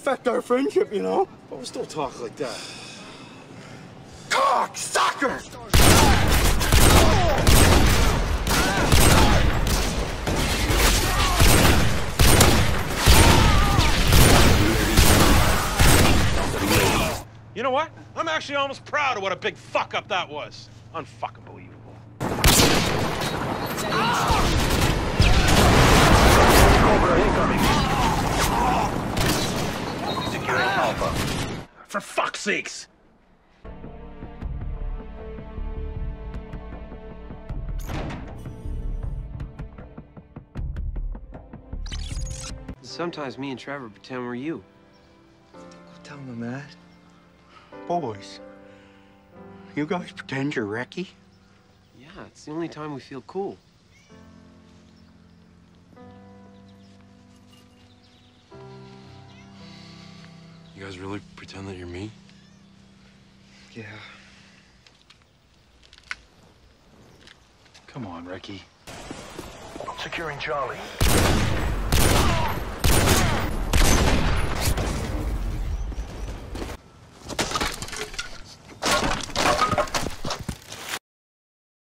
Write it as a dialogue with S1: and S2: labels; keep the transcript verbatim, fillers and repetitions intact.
S1: affect our friendship, you know?
S2: But we still talk like that.
S1: Cock sucker!
S3: You know what? I'm actually almost proud of what a big fuck up that was. Unfucking believable.
S4: Cobra incoming. Securing Alpha.
S3: For fuck's sakes!
S5: Sometimes me and Trevor pretend we're you.
S1: Tell them that. Boys, you guys pretend you're Reki?
S5: Yeah, it's the only time we feel cool.
S2: You guys really pretend that you're me?
S1: Yeah.
S4: Come on, Reki. Securing Charlie.